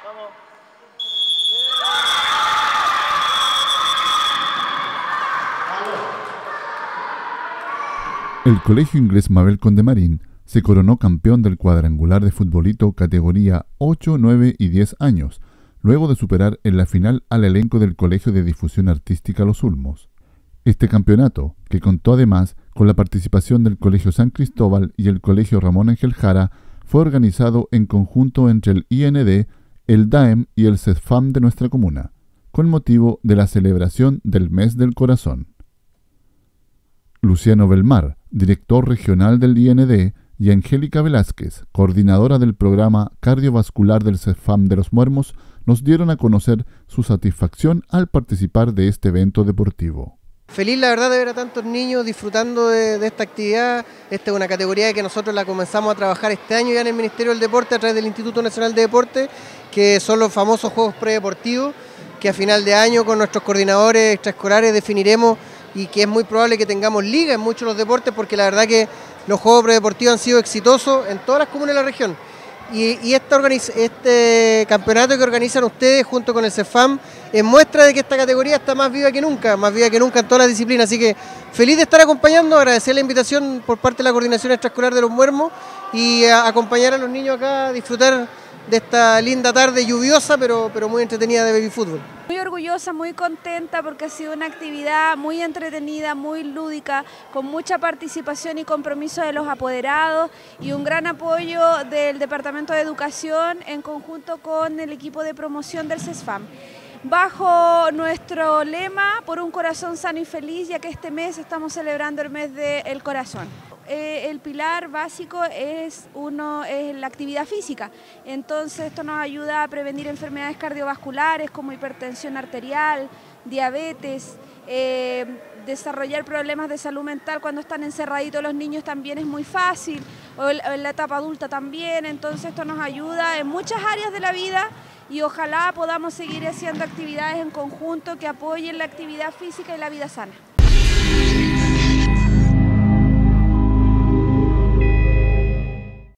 Vamos. El Colegio Inglés Mabel Condemarín se coronó campeón del cuadrangular de futbolito categoría 8, 9 y 10 años, luego de superar en la final al elenco del Colegio de Difusión Artística Los Ulmos. Este campeonato, que contó además con la participación del Colegio San Cristóbal y el Colegio Ramón Ángel Jara, fue organizado en conjunto entre el IND, el DAEM y el CESFAM de nuestra comuna, con motivo de la celebración del Mes del Corazón. Luciano Belmar, director regional del IND, y Angélica Velázquez, coordinadora del programa cardiovascular del CESFAM de Los Muermos, nos dieron a conocer su satisfacción al participar de este evento deportivo. Feliz, la verdad, de ver a tantos niños disfrutando de esta actividad. Esta es una categoría que nosotros la comenzamos a trabajar este año ya en el Ministerio del Deporte a través del Instituto Nacional de Deporte, que son los famosos Juegos Predeportivos, que a final de año con nuestros coordinadores extraescolares definiremos, y que es muy probable que tengamos liga en muchos de los deportes, porque la verdad que los Juegos Predeportivos han sido exitosos en todas las comunas de la región. Y este campeonato que organizan ustedes junto con el CESFAM es muestra de que esta categoría está más viva que nunca en todas las disciplinas. Así que feliz de estar acompañando, agradecer la invitación por parte de la Coordinación Extraescolar de Los Muermos y acompañar a los niños acá a disfrutar de esta linda tarde lluviosa, pero muy entretenida de baby fútbol. Muy orgullosa, muy contenta porque ha sido una actividad muy entretenida, muy lúdica, con mucha participación y compromiso de los apoderados y un gran apoyo del Departamento de Educación en conjunto con el equipo de promoción del CESFAM. Bajo nuestro lema, por un corazón sano y feliz, ya que este mes estamos celebrando el mes del corazón. El pilar básico es la actividad física, entonces esto nos ayuda a prevenir enfermedades cardiovasculares como hipertensión arterial, diabetes, desarrollar problemas de salud mental cuando están encerraditos los niños también es muy fácil, o en la etapa adulta también, entonces esto nos ayuda en muchas áreas de la vida y ojalá podamos seguir haciendo actividades en conjunto que apoyen la actividad física y la vida sana.